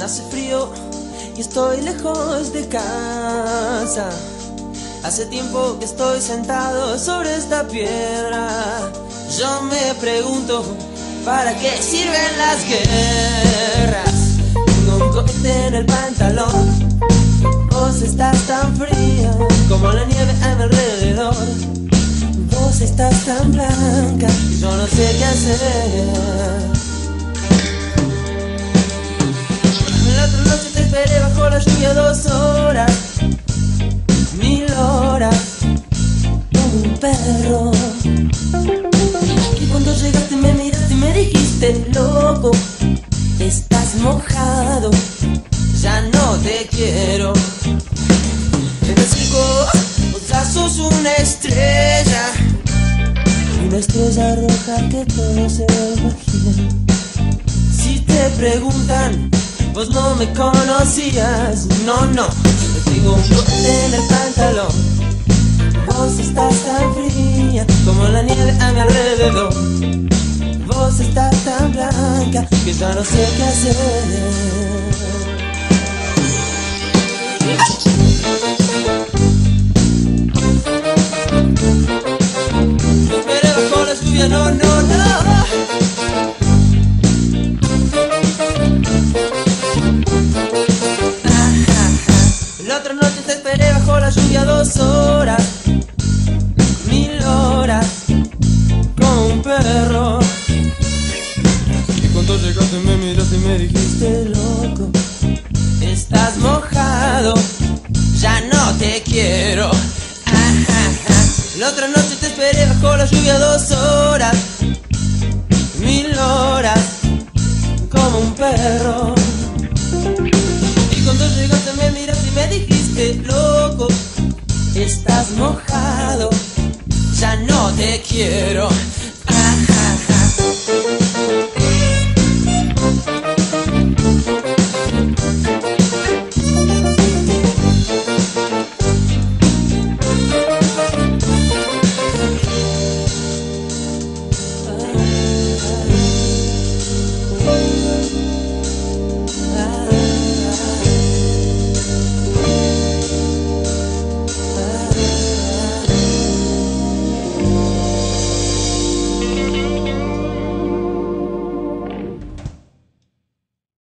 Hace frío y estoy lejos de casa. Hace tiempo que estoy sentado sobre esta piedra. Yo me pregunto, ¿para qué sirven las guerras? Tengo un cohete en el pantalón. Vos estás tan fría como la nieve a mi alrededor. Vos estás tan blanca y yo no sé qué hacer. La otra noche te esperé bajo la lluvia 2 horas, 1000 horas, como un perro. Y cuando llegaste me miraste y me dijiste, loco, estás mojado, ya no te quiero. Me explico, vos ya sos una estrella roja que todos se imaginan. Si te preguntan, vos no me conocías, no, no. Tengo un cohete en el pantalón. Vos estás tan fría como la nieve a mi alrededor. Vos estás tan blanca que ya no sé qué hacer. Esperé bajo la lluvia, no, no, no. La otra noche te esperé bajo la lluvia 2 horas, 1000 horas, como un perro. Y cuando llegaste me miraste y me dijiste, loco, estás mojado, ya no te quiero. La otra noche te esperé bajo la lluvia 2 horas, 1000 horas, como un perro. Y cuando llegaste me miraste y me dijiste, loco, estás mojado, ya no te quiero.